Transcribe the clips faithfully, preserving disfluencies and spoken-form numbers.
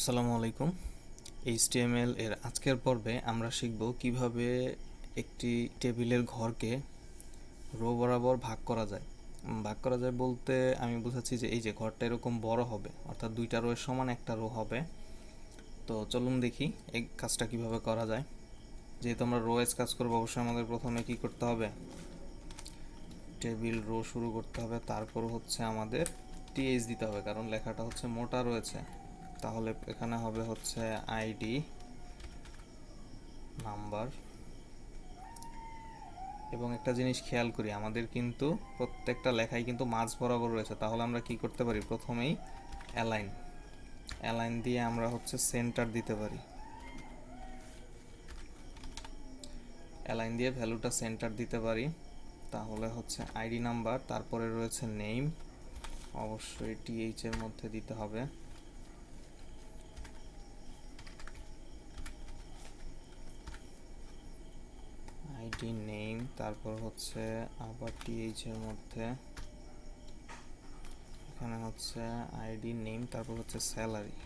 আসসালামু আলাইকুম। এইচটিএমএল এর আজকের পর্বে আমরা শিখব কিভাবে একটি টেবিলের ঘরকে রো বরাবর ভাগ করা যায়। ভাগ করা যায় বলতে আমি বুঝাচ্ছি যে এই যে ঘরটা এরকম বড় হবে, অর্থাৎ দুইটা রোয়ের সমান একটা রো হবে। তো চলুন দেখি এই কাজটা কিভাবে করা যায়। যেহেতু আমরা রো এস কাজ করবো, অবশ্যই আমাদের প্রথমে কি করতে হবে, টেবিল রো শুরু করতে হবে, তারপর হচ্ছে আমাদের টিএইচ দিতে হবে, কারণ লেখাটা হচ্ছে মোটা রয়েছে। তাহলে এখানে হবে হচ্ছে আইডি নাম্বার। এবং একটা জিনিস খেয়াল করি, আমাদের কিন্তু প্রত্যেকটা লেখাই কিন্তু মাঝ বরাবর রয়েছে। তাহলে আমরা কি করতে পারি, প্রথমেই অ্যালাইন অ্যালাইন দিয়ে আমরা হচ্ছে সেন্টার দিতে পারি। অ্যালাইন দিয়ে ভ্যালুটা সেন্টার দিতে পারি। তাহলে হচ্ছে আইডি নাম্বার, তারপরে রয়েছে নেম, অবশ্যই টিএইচ এর মধ্যে দিতে হবে। আইডি নেম, তারপর হচ্ছে আবার টিএইচ এর মধ্যে, এখানে হচ্ছে আইডি নেম, তারপর হচ্ছে স্যালারি।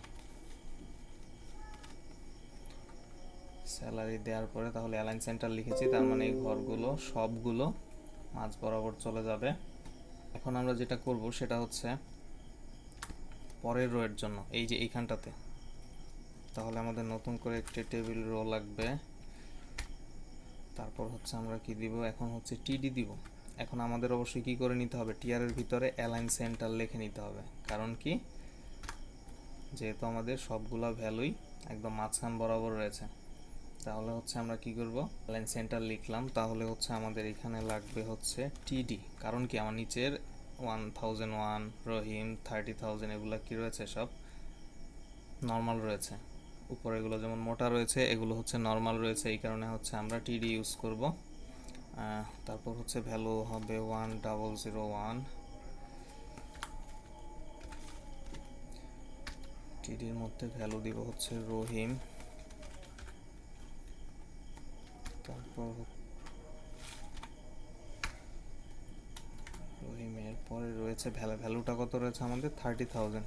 স্যালারি দেওয়ার পরে তাহলে অ্যালাইন সেন্টার লিখেছি, তার মানে এই ঘরগুলো সবগুলো মাঝ বরাবর চলে যাবে। এখন আমরা যেটা করব সেটা হচ্ছে পরের রো এর জন্য এই যে এইখানটাতে, তাহলে আমাদের নতুন করে একটি টেবিল রো লাগবে। তারপর হচ্ছে আমরা কি দিব, এখন হচ্ছে টিডি দিব। এখন আমাদের অবশ্যই কি করে নিতে হবে, টিআর এর ভিতরে অ্যালাইন সেন্টার লিখে নিতে হবে। কারণ কি, যেহেতু আমাদের সবগুলা ভ্যালুই একদম মাঝখান বরাবর রয়েছে। তাহলে হচ্ছে আমরা কি করব, অ্যালাইন সেন্টার লিখলাম। তাহলে হচ্ছে আমাদের এখানে লাগবে হচ্ছে টিডি, কারণ কি আমার নিচের one thousand one Rahim thirty thousand এগুলো কি রয়েছে, সব নর্মাল রয়েছে। উপরে এগুলো যেমন মোটা রয়েছে, এগুলো হচ্ছে নর্মাল রয়েছে, এই কারণে হচ্ছে আমরা টিডি ইউজ করব। তারপর হচ্ছে ভ্যালু হবে ওয়ান ডাবল জিরো ওয়ান। টিডির মধ্যে ভ্যালু দিব হচ্ছে রহিম। তারপর রহিমের পরে রয়েছে ভ্যালু, ভ্যালুটা কত রয়েছে আমাদের, থার্টি থাউজেন্ড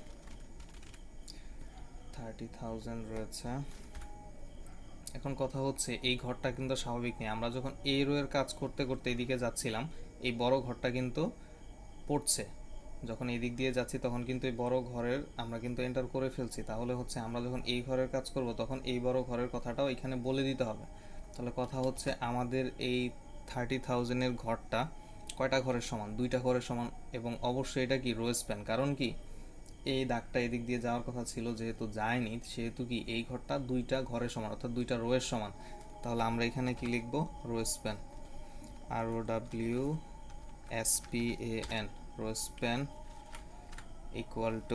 থার্টি থাউজেন্ড রয়েছে। এখন কথা হচ্ছে এই ঘরটা কিন্তু স্বাভাবিক নেই। আমরা যখন এই রো এর কাজ করতে করতে এদিকে যাচ্ছিলাম, এই বড় ঘরটা কিন্তু পড়ছে। যখন এই দিক দিয়ে যাচ্ছি তখন কিন্তু এই বড় ঘরের আমরা কিন্তু এন্টার করে ফেলছি। তাহলে হচ্ছে আমরা যখন এই ঘরের কাজ করব তখন এই বড় ঘরের কথাটাও এখানে বলে দিতে হবে। তাহলে কথা হচ্ছে আমাদের এই থার্টি থাউজেন্ডের ঘরটা কয়টা ঘরের সমান, দুইটা ঘরের সমান। এবং অবশ্যই এটা কি রো স্প্যান, কারণ কি এই দাগটা এদিক দিয়ে যাওয়ার কথা ছিল, যেহেতু যায়নি সেহেতু কি এই ঘরটা দুইটা ঘরের সমান, অর্থাৎ দুইটা রো এর সমান। তাহলে আমরা এখানে কি লিখব, row span, R O W S P A N, row span equal to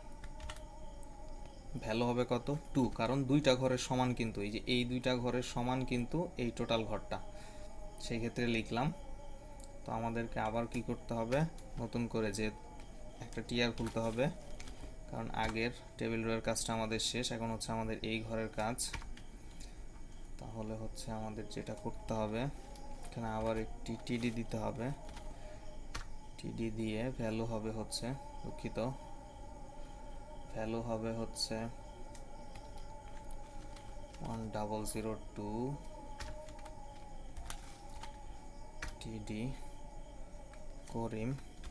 value হবে কত, টু, কারণ দুইটা ঘরের সমান কিন্তু এই যে এই দুইটা ঘরের সমান কিন্তু এই টোটাল ঘরটা, সেই ক্ষেত্রে লিখলাম। তো আমাদেরকে আবার কি করতে হবে, নতুন করে যে একটা টিআর খুলতে হবে, কারণ আগের টেবিল রোয়ের কাজটা আমাদের শেষ। এখন হচ্ছে আমাদের এই ঘরের কাজ। তাহলে হচ্ছে আমাদের যেটা করতে হবে, এখানে আবার একটি টিডি দিতে হবে। টিডি দিয়ে ভ্যালু হবে হচ্ছে, দুঃখিত, ভ্যালু হবে হচ্ছে one double zero two TD Karim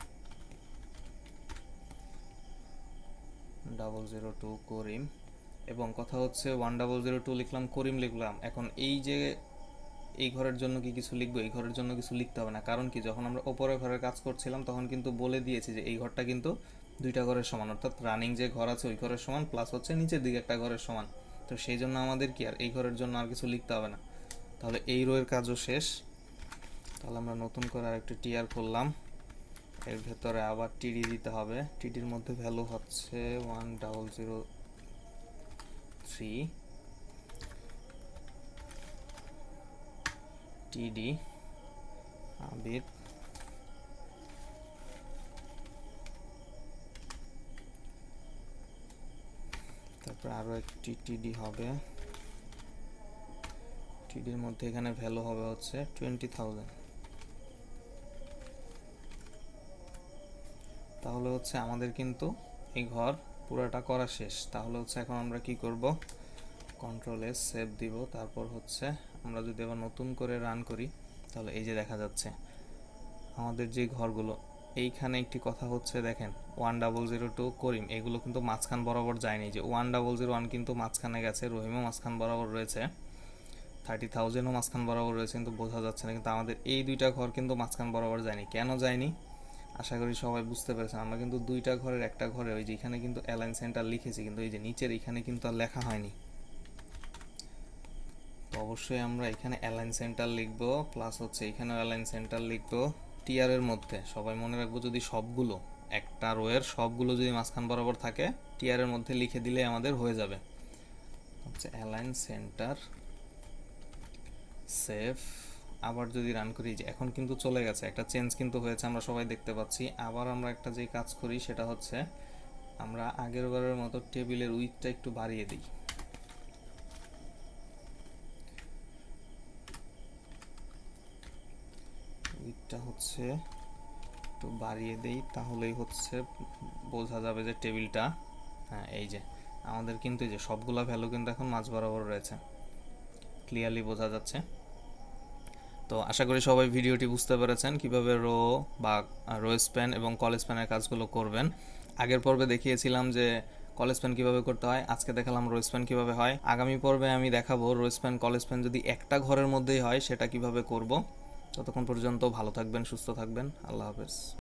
double zero two Karim. এবং কথা হচ্ছে ওয়ান ডাবল জিরো টু লিখলাম, করিম লিখলাম। এখন এই যে এই ঘরের জন্য কি কিছু লিখবো, এই ঘরের জন্য কিছু লিখতে হবে না। কারণ কি, যখন আমরা ওপরের ঘরের কাজ করছিলাম তখন কিন্তু বলে দিয়েছি যে এই ঘরটা কিন্তু দুইটা ঘরের সমান, অর্থাৎ রানিং যে ঘর আছে ওই ঘরের সমান প্লাস হচ্ছে নিচের দিকে একটা ঘরের সমান। তো সেই জন্য আমাদের কি আর এই ঘরের জন্য আর কিছু লিখতে হবে না। তাহলে এই রো এর কাজও শেষ। তাহলে আমরা নতুন করে আরেকটা টিআর করলাম, এর ভেতরে আবার টিডি দিতে হবে। টিডির মধ্যে ভ্যালু হচ্ছে ওয়ান ডাবল জিরো থ্রি টিডি আবির। তারপর আরও একটি টিডি হবে, টিডির মধ্যে এখানে ভ্যালু হবে হচ্ছে টোয়েন্টি থাউজেন্ড। তাহলে হচ্ছে আমাদের কিন্তু এই ঘর পুরাটা করা শেষ। তাহলে হচ্ছে এখন আমরা কি করব, কন্ট্রোল এস সেভ দিব। তারপর হচ্ছে আমরা যদি আবার নতুন করে রান করি তাহলে এই যে দেখা যাচ্ছে আমাদের যে ঘরগুলো, এইখানে একটি কথা হচ্ছে দেখেন one double zero two Karim এগুলো কিন্তু মাঝখান বরাবর যায়নি, যে ওয়ান ডাবল জিরো ওয়ান কিন্তু মাঝখানে গেছে, রহিমও মাঝখান বরাবর রয়েছে, থার্টি থাউজেন্ডও মাঝখান বরাবর রয়েছে, কিন্তু বোঝা যাচ্ছে না। কিন্তু আমাদের এই দুইটা ঘর কিন্তু মাঝখান বরাবর যায়নি। কেন যায়নি আশা করি সবাই বুঝতে পেরেছেন। আমরা কিন্তু দুইটা ঘরের একটা ঘরে ওই যে এখানে কিন্তু অ্যালাইন সেন্টার লিখেছি, কিন্তু এই যে নিচের এখানে কিন্তু আর লেখা হয়নি। তো অবশ্যই আমরা এখানে অ্যালাইন সেন্টার লিখবো, প্লাস হচ্ছে এখানেও অ্যালাইন সেন্টার লিখবো। টিয়ারের মধ্যে সবাই মনে রাখবো, যদি সবগুলো একটা রোয়ের সবগুলো যদি মাঝখান বরাবর থাকে টিয়ারের মধ্যে লিখে দিলে আমাদের হয়ে যাবে। হচ্ছে অ্যালাইন সেন্টার সেভ। আবার যদি রান করি, যে এখন কিন্তু চলে গেছে, একটা চেঞ্জ কিন্তু হয়েছে, আমরা সবাই দেখতে পাচ্ছি। আবার আমরা একটা যে কাজ করি সেটা হচ্ছে আমরা আগের বারের মতো টেবিলের উইথটা একটু বাড়িয়ে দিই। উইথটা হচ্ছে একটু বাড়িয়ে দেই, তাহলেই হচ্ছে বোঝা যাবে যে টেবিলটা, হ্যাঁ এই যে আমাদের কিন্তু এই যে সবগুলা ভ্যালু কিন্তু এখন মাঝ বরাবর রয়েছে, ক্লিয়ারলি বোঝা যাচ্ছে। তো আশা করি সবাই ভিডিওটি বুঝতে পেরেছেন কিভাবে রো বা রো স্প্যান এবং কল স্প্যানের কাজগুলো করবেন। আগের পর্বে দেখিয়েছিলাম যে কল স্প্যান কীভাবে করতে হয়, আজকে দেখালাম রো স্প্যান কীভাবে হয়। আগামী পর্বে আমি দেখাবো রো স্প্যান কল স্প্যান যদি একটা ঘরের মধ্যেই হয় সেটা কিভাবে করব। ততক্ষণ পর্যন্ত ভালো থাকবেন, সুস্থ থাকবেন, আল্লাহ হাফেজ।